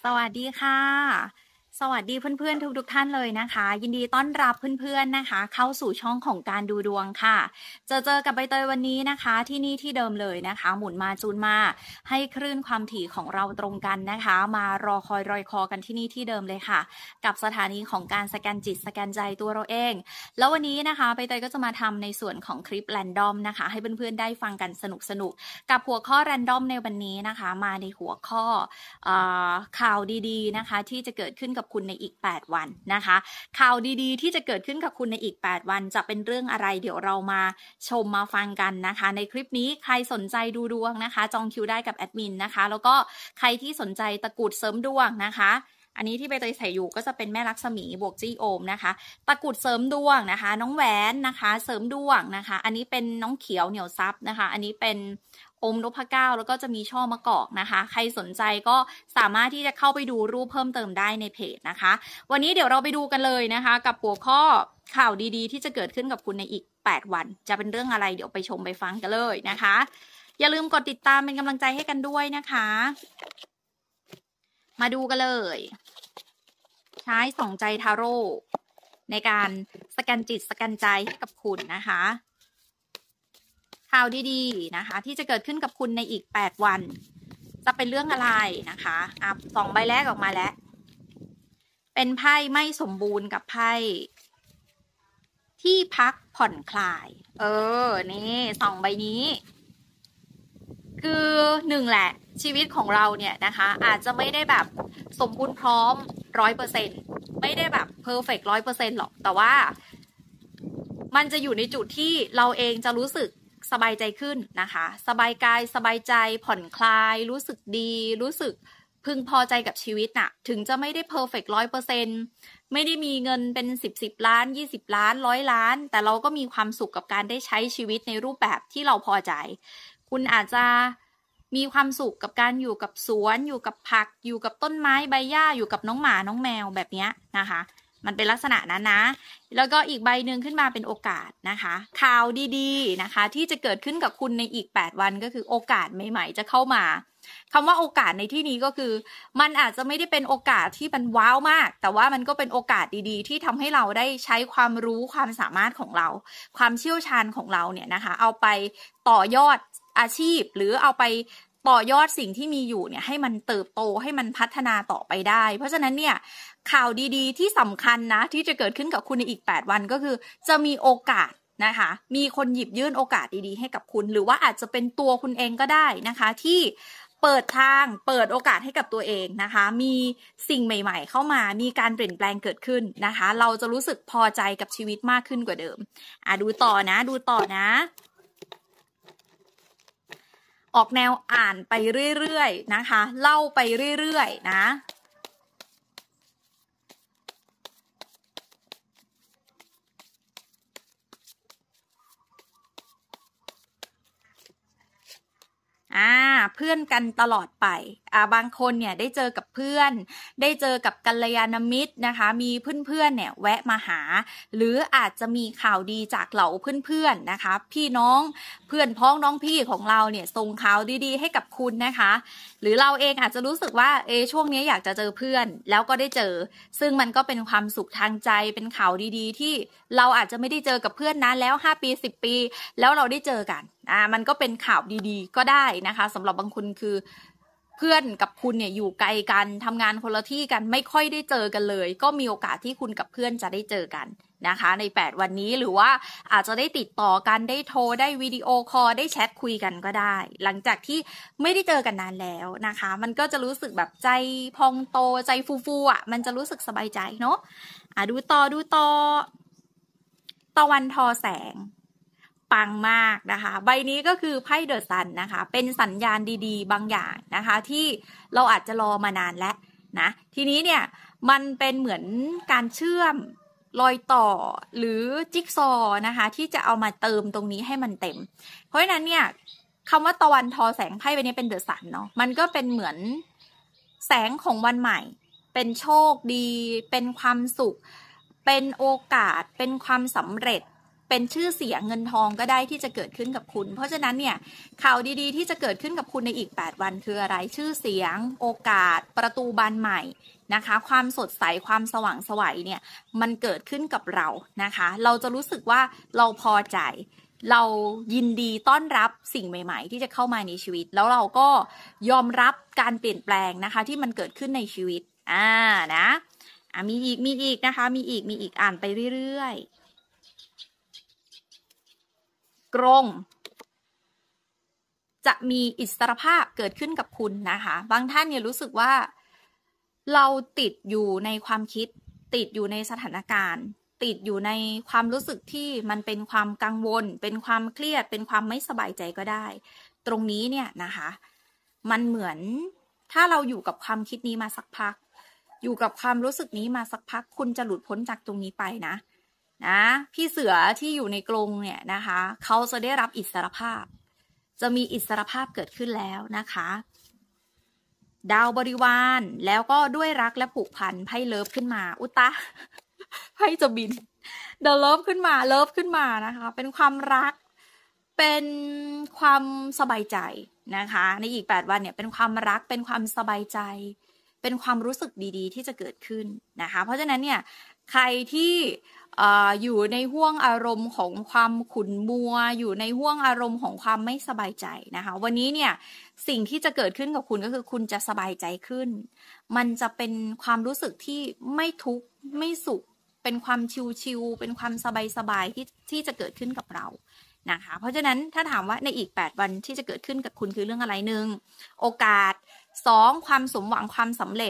สวัสดีค่ะสวัสดีเพื่อนๆทุกท่านเลยนะคะยินดีต้อนรับเพื่อนๆนะคะเข้าสู่ช่องของการดูดวงค่ะเจอกับใบเตยวันนี้นะคะที่นี่ที่เดิมเลยนะคะหมุนมาจูนมาให้คลื่นความถี่ของเราตรงกันนะคะมารอคอยรอยคอกันที่นี่ที่เดิมเลยค่ะกับสถานีของการสแกนจิตสแกนใจตัวเราเองแล้ววันนี้นะคะใบเตยก็จะมาทำในส่วนของคลิปแรนดอมนะคะให้เพื่อนๆได้ฟังกันสนุกกับหัวข้อแรนดอมในวันนี้นะคะมาในหัวข้อข่าวดีๆนะคะที่จะเกิดขึ้นกับคุณในอีก8วันนะคะข่าวดีๆที่จะเกิดขึ้นกับคุณในอีก8วันจะเป็นเรื่องอะไรเดี๋ยวเรามาชมมาฟังกันนะคะในคลิปนี้ใครสนใจดูดวงนะคะจองคิวได้กับแอดมินนะคะแล้วก็ใครที่สนใจตะกรุดเสริมดวงนะคะอันนี้ที่ใบเตยใส่อยู่ก็จะเป็นแม่ลักษมีบวกจี้โอมนะคะตะกรุดเสริมดวงนะคะน้องแหวนนะคะเสริมดวงนะคะอันนี้เป็นน้องเขียวเหนียวซับนะคะอันนี้เป็นอมนพเก้าแล้วก็จะมีช่อมะกอกนะคะใครสนใจก็สามารถที่จะเข้าไปดูรูปเพิ่มเติมได้ในเพจนะคะวันนี้เดี๋ยวเราไปดูกันเลยนะคะกับหัวข้อข่าวดีๆที่จะเกิดขึ้นกับคุณในอีก8วันจะเป็นเรื่องอะไรเดี๋ยวไปชมไปฟังกันเลยนะคะอย่าลืมกดติดตามเป็นกำลังใจให้กันด้วยนะคะมาดูกันเลยใช้ส่องใจทาโร่ในการสแกนจิตสแกนใจให้กับคุณนะคะข่าวดีๆนะคะที่จะเกิดขึ้นกับคุณในอีก8วันจะเป็นเรื่องอะไรนะคะ2ใบแรกออกมาแล้วเป็นไพ่ไม่สมบูรณ์กับไพ่ที่พักผ่อนคลายนี่2ใบนี้คือ1แหละชีวิตของเราเนี่ยนะคะอาจจะไม่ได้แบบสมบูรณ์พร้อม 100% ไม่ได้แบบเพอร์เฟกต์ 100% หรอกแต่ว่ามันจะอยู่ในจุดที่เราเองจะรู้สึกสบายใจขึ้นนะคะสบายกายสบายใจผ่อนคลายรู้สึกดีรู้สึกพึงพอใจกับชีวิตน่ะถึงจะไม่ได้เพอร์เฟกต์ 100%ไม่ได้มีเงินเป็น10 ล้าน20 ล้าน100 ล้านแต่เราก็มีความสุขกับการได้ใช้ชีวิตในรูปแบบที่เราพอใจคุณอาจจะมีความสุขกับการอยู่กับสวนอยู่กับผักอยู่กับต้นไม้ใบหญ้าอยู่กับน้องหมาน้องแมวแบบนี้นะคะมันเป็นลักษณะนั้นนะแล้วก็อีกใบหนึ่งขึ้นมาเป็นโอกาสนะคะข่าวดีๆนะคะที่จะเกิดขึ้นกับคุณในอีก8วันก็คือโอกาสใหม่ๆจะเข้ามาคำว่าโอกาสในที่นี้ก็คือมันอาจจะไม่ได้เป็นโอกาสที่มันว้าวมากแต่ว่ามันก็เป็นโอกาสดีๆที่ทำให้เราได้ใช้ความรู้ความสามารถของเราความเชี่ยวชาญของเราเนี่ยนะคะเอาไปต่อยอดอาชีพหรือเอาไปต่อยอดสิ่งที่มีอยู่เนี่ยให้มันเติบโตให้มันพัฒนาต่อไปได้เพราะฉะนั้นเนี่ยข่าวดีๆที่สำคัญนะที่จะเกิดขึ้นกับคุณในอีก8วันก็คือจะมีโอกาสนะคะมีคนหยิบยื่นโอกาสดีๆให้กับคุณหรือว่าอาจจะเป็นตัวคุณเองก็ได้นะคะที่เปิดทางเปิดโอกาสให้กับตัวเองนะคะมีสิ่งใหม่ๆเข้ามามีการเปลี่ยนแปลงเกิดขึ้นนะคะเราจะรู้สึกพอใจกับชีวิตมากขึ้นกว่าเดิมดูต่อนะออกแนวอ่านไปเรื่อยๆนะคะเล่าไปเรื่อยๆนะเพื่อนกันตลอดไปบางคนเนี่ยได้เจอกับเพื่อนได้เจอกับกัลยาณมิตรนะคะมีเพื่อนๆเนี่ยแวะมาหาหรืออาจจะมีข่าวดีจากเหล่าเพื่อนๆนะคะพี่น้องเพื่อนพ้องน้องพี่ของเราเนี่ยส่งข่าวดีๆให้กับคุณนะคะหรือเราเองอาจจะรู้สึกว่าช่วงนี้อยากจะเจอเพื่อนแล้วก็ได้เจอซึ่งมันก็เป็นความสุขทางใจเป็นข่าวดีๆที่เราอาจจะไม่ได้เจอกับเพื่อนนานแล้ว5 ปี10 ปีแล้วเราได้เจอกันมันก็เป็นข่าวดีๆก็ได้นะคะสำหรับบางคนคือเพื่อนกับคุณเนี่ยอยู่ไกลกันทำงานคนละที่กันไม่ค่อยได้เจอกันเลยก็มีโอกาสที่คุณกับเพื่อนจะได้เจอกันนะคะใน8วันนี้หรือว่าอาจจะได้ติดต่อกันได้โทรได้วิดีโอคอลได้แชทคุยกันก็ได้หลังจากที่ไม่ได้เจอกันนานแล้วนะคะมันก็จะรู้สึกแบบใจพองโตใจฟูๆมันจะรู้สึกสบายใจเนาะดูต่อตะวันทอแสงปังมากนะคะใบนี้ก็คือไพ่เดอะซันนะคะเป็นสัญญาณดีๆบางอย่างนะคะที่เราอาจจะรอมานานแล้วนะทีนี้เนี่ยมันเป็นเหมือนการเชื่อมรอยต่อหรือจิ๊กซอนะคะที่จะเอามาเติมตรงนี้ให้มันเต็มเพราะฉะนั้นเนี่ยคำว่าตะวันทอแสงไพ่ใบนี้เป็นเดอะซันเนาะมันก็เป็นเหมือนแสงของวันใหม่เป็นโชคดีเป็นความสุขเป็นโอกาสเป็นความสำเร็จเป็นชื่อเสียงเงินทองก็ได้ที่จะเกิดขึ้นกับคุณเพราะฉะนั้นเนี่ยข่าวดีๆที่จะเกิดขึ้นกับคุณในอีก8วันคืออะไรชื่อเสียงโอกาสประตูบานใหม่นะคะความสดใสความสว่างไสวเนี่ยมันเกิดขึ้นกับเรานะคะเราจะรู้สึกว่าเราพอใจเรายินดีต้อนรับสิ่งใหม่ๆที่จะเข้ามาในชีวิตแล้วเราก็ยอมรับการเปลี่ยนแปลงนะคะที่มันเกิดขึ้นในชีวิตนะมีอีกนะคะมีอีกอ่านไปเรื่อยๆกรงจะมีอิสรภาพเกิดขึ้นกับคุณนะคะบางท่านเนี่ยรู้สึกว่าเราติดอยู่ในความคิดติดอยู่ในสถานการณ์ติดอยู่ในความรู้สึกที่มันเป็นความกังวลเป็นความเครียดเป็นความไม่สบายใจก็ได้ตรงนี้เนี่ยนะคะมันเหมือนถ้าเราอยู่กับความคิดนี้มาสักพักอยู่กับความรู้สึกนี้มาสักพักคุณจะหลุดพ้นจากตรงนี้ไปนะพี่เสือที่อยู่ในกรงเนี่ยนะคะเขาจะได้รับอิสรภาพจะมีอิสรภาพเกิดขึ้นแล้วนะคะดาวบริวารแล้วก็ด้วยรักและผูกพันไพ่เลิฟขึ้นมาอุตะไพ่จะบินเดอะเลิฟขึ้นมานะคะเป็นความรักเป็นความสบายใจนะคะในอีก8วันเนี่ยเป็นความรักเป็นความสบายใจเป็นความรู้สึกดีๆที่จะเกิดขึ้นนะคะเพราะฉะนั้นเนี่ยใครที่อยู่ในห่วงอารมณ์ของความขุ่นมัวอยู่ในห่วงอารมณ์ของความไม่สบายใจนะคะวันนี้เนี่ยสิ่งที่จะเกิดขึ้นกับคุณก็คือคุณจะสบายใจขึ้นมันจะเป็นความรู้สึกที่ไม่ทุกข์ไม่สุขเป็นความชิลๆเป็นความสบายๆที่จะเกิดขึ้นกับเรานะคะเพราะฉะนั้นถ้าถามว่าในอีก8วันที่จะเกิดขึ้นกับคุณคือเรื่องอะไร1โอกาส2ความสมหวังความสำเร็จ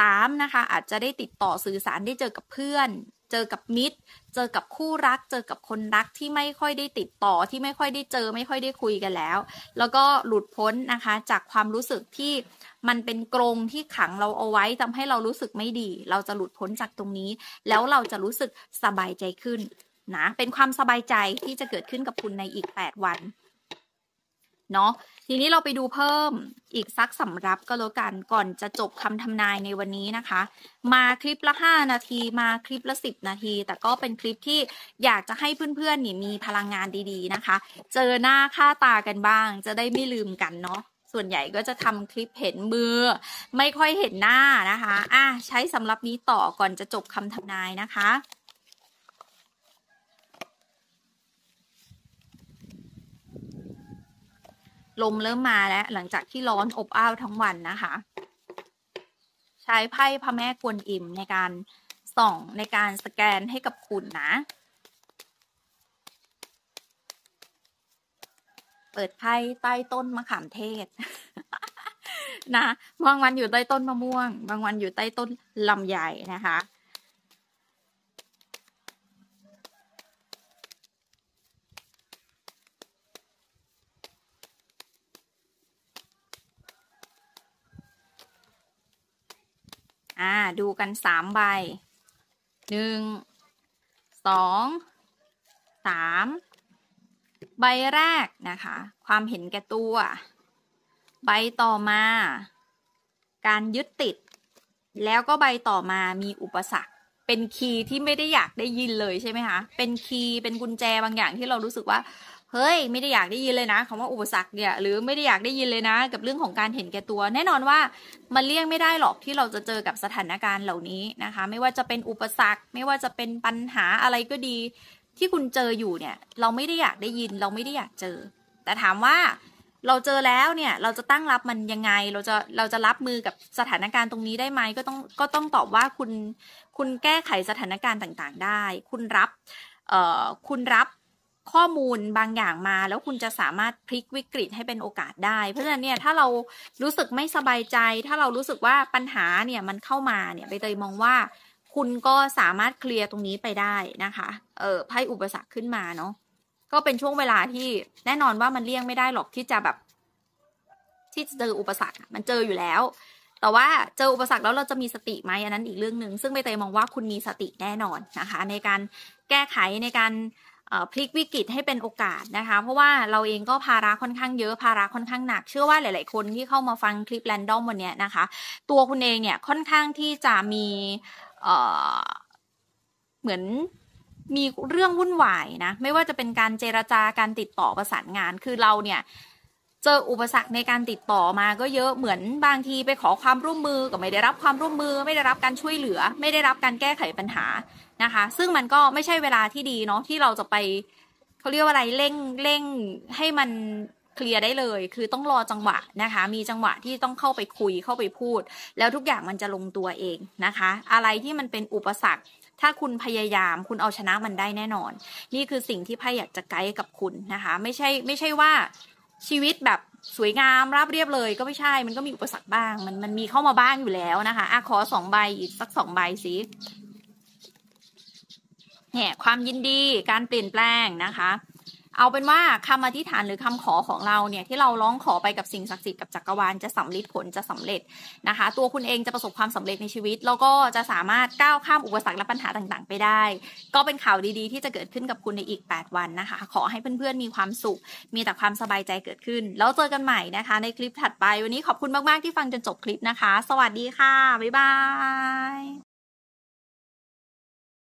3นะคะอาจจะได้ติดต่อสื่อสารได้เจอกับเพื่อนเจอกับมิตรเจอกับคู่รักเจอกับคนรักที่ไม่ค่อยได้ติดต่อที่ไม่ค่อยได้เจอไม่ค่อยได้คุยกันแล้วก็หลุดพ้นนะคะจากความรู้สึกที่มันเป็นกรงที่ขังเราเอาไว้ทำให้เรารู้สึกไม่ดีเราจะหลุดพ้นจากตรงนี้แล้วเราจะรู้สึกสบายใจขึ้นนะเป็นความสบายใจที่จะเกิดขึ้นกับคุณในอีก8วันเนาะทีนี้เราไปดูเพิ่มอีกสักสำรับก็แล้วกันก่อนจะจบคำทำนายในวันนี้นะคะมาคลิปละ5นาทีมาคลิปละ10นาทีแต่ก็เป็นคลิปที่อยากจะให้เพื่อนๆนี่มีพลังงานดีๆนะคะเจอหน้าค่าตากันบ้างจะได้ไม่ลืมกันเนาะส่วนใหญ่ก็จะทำคลิปเห็นมือไม่ค่อยเห็นหน้านะคะใช้สำรับนี้ต่อก่อนจะจบคำทำนายนะคะลมเริ่มมาแล้วหลังจากที่ร้อนอบอ้าวทั้งวันนะคะใช้ไพ่พระแม่กวนอิมในการส่องในการสแกนให้กับคุณนะเปิดไพ่ใต้ต้นมะขามเทศนะบางวันอยู่ใต้ต้นมะม่วงบางวันอยู่ใต้ต้นลำไยนะคะดูกัน3ใบ1 2 3ใบแรกนะคะความเห็นแก่ตัวใบต่อมาการยึดติดแล้วก็ใบต่อมามีอุปสรรคเป็นคีย์ที่ไม่ได้อยากได้ยินเลยใช่ไหมคะเป็นคีย์เป็นกุญแจบางอย่างที่เรารู้สึกว่าเฮ้ยไม่ได้อยากได้ยินเลยนะคำว่าอุปสรรคเนี่ยหรือไม่ได้อยากได้ยินเลยนะกับเรื่องของการเห็นแก่ตัวแน่นอนว่ามันเลี่ยงไม่ได้หรอกที่เราจะเจอกับสถานการณ์เหล่านี้นะคะไม่ว่าจะเป็นอุปสรรคไม่ว่าจะเป็นปัญหาอะไรก็ดีที่คุณเจออยู่เนี่ยเราไม่ได้อยากได้ยินเราไม่ได้อยากเจอแต่ถามว่าเราเจอแล้วเนี่ยเราจะตั้งรับมันยังไงเราจะรับมือกับสถานการณ์ตรงนี้ได้ไหมก็ต้องตอบว่าคุณแก้ไขสถานการณ์ต่างๆได้คุณรับข้อมูลบางอย่างมาแล้วคุณจะสามารถพลิกวิกฤตให้เป็นโอกาสได้เพราะฉะนั้นเนี่ยถ้าเรารู้สึกไม่สบายใจถ้าเรารู้สึกว่าปัญหาเนี่ยมันเข้ามาเนี่ยใบเตยมองว่าคุณก็สามารถเคลียร์ตรงนี้ไปได้นะคะไพ่อุปสรรคขึ้นมาเนาะก็เป็นช่วงเวลาที่แน่นอนว่ามันเลี่ยงไม่ได้หรอกที่จะเจออุปสรรคมันเจออยู่แล้วแต่ว่าเจออุปสรรคแล้วเราจะมีสติไหมอันนั้นอีกเรื่องหนึ่งซึ่งใบเตยมองว่าคุณมีสติแน่นอนนะคะในการแก้ไขในการพลิกวิกฤตให้เป็นโอกาสนะคะเพราะว่าเราเองก็ภาระค่อนข้างเยอะภาระค่อนข้างหนักเชื่อว่าหลายๆคนที่เข้ามาฟังคลิปแรนดอมวันนี้นะคะตัวคุณเองเนี่ยค่อนข้างที่จะมีเหมือนมีเรื่องวุ่นวายนะไม่ว่าจะเป็นการเจรจาการติดต่อประสานงานคือเราเนี่ยเจออุปสรรคในการติดต่อมาก็เยอะเหมือนบางทีไปขอความร่วมมือก็ไม่ได้รับความร่วมมือไม่ได้รับการช่วยเหลือไม่ได้รับการแก้ไขปัญหานะคะซึ่งมันก็ไม่ใช่เวลาที่ดีเนาะที่เราจะไปเขาเรียกว่าอะไรเร่งให้มันเคลียร์ได้เลยคือต้องรอจังหวะนะคะมีจังหวะที่ต้องเข้าไปคุยเข้าไปพูดแล้วทุกอย่างมันจะลงตัวเองนะคะอะไรที่มันเป็นอุปสรรคถ้าคุณพยายามคุณเอาชนะมันได้แน่นอนนี่คือสิ่งที่ไพ่อยากจะไกด์กับคุณนะคะไม่ใช่ว่าชีวิตแบบสวยงามราบเรียบเลยก็ไม่ใช่มันก็มีอุปสรรคบ้างมันมีเข้ามาบ้างอยู่แล้วนะคะขอ2 ใบอีกสัก2 ใบสิเนี่ยความยินดีการเปลี่ยนแปลงนะคะเอาเป็นว่าคำอธิษฐานหรือคำขอของเราเนี่ยที่เราร้องขอไปกับสิ่งศักดิ์สิทธิ์กับจักรวาลจะสำลิดผลจะสำเร็จนะคะตัวคุณเองจะประสบความสำเร็จในชีวิตแล้วก็จะสามารถก้าวข้ามอุปสรรคและปัญหาต่างๆไปได้ก็เป็นข่าวดีๆที่จะเกิดขึ้นกับคุณในอีก8 วันนะคะขอให้เพื่อนๆมีความสุขมีแต่ความสบายใจเกิดขึ้นแล้วเจอกันใหม่นะคะในคลิปถัดไปวันนี้ขอบคุณมากๆที่ฟังจนจบคลิปนะคะสวัสดีค่ะบ๊ายบาย